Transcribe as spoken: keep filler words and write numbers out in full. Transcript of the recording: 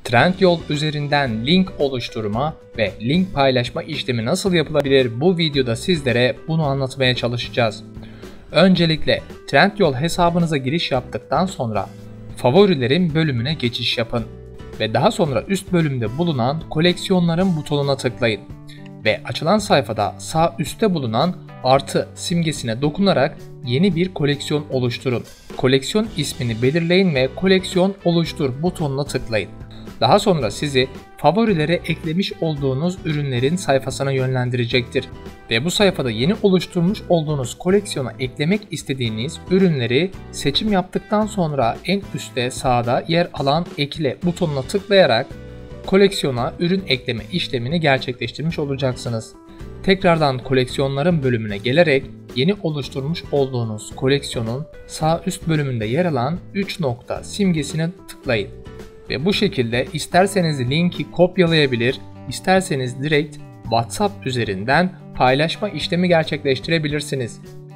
Trendyol üzerinden link oluşturma ve link paylaşma işlemi nasıl yapılabilir? Bu videoda sizlere bunu anlatmaya çalışacağız. Öncelikle Trendyol hesabınıza giriş yaptıktan sonra favorilerin bölümüne geçiş yapın ve daha sonra üst bölümde bulunan koleksiyonların butonuna tıklayın ve açılan sayfada sağ üstte bulunan artı simgesine dokunarak yeni bir koleksiyon oluşturun. Koleksiyon ismini belirleyin ve koleksiyon oluştur butonuna tıklayın. Daha sonra sizi favorilere eklemiş olduğunuz ürünlerin sayfasına yönlendirecektir. Ve bu sayfada yeni oluşturmuş olduğunuz koleksiyona eklemek istediğiniz ürünleri seçim yaptıktan sonra en üstte sağda yer alan ekle butonuna tıklayarak koleksiyona ürün ekleme işlemini gerçekleştirmiş olacaksınız. Tekrardan koleksiyonların bölümüne gelerek yeni oluşturmuş olduğunuz koleksiyonun sağ üst bölümünde yer alan üç nokta simgesine tıklayın. Ve bu şekilde isterseniz linki kopyalayabilir, isterseniz direkt WhatsApp üzerinden paylaşma işlemi gerçekleştirebilirsiniz.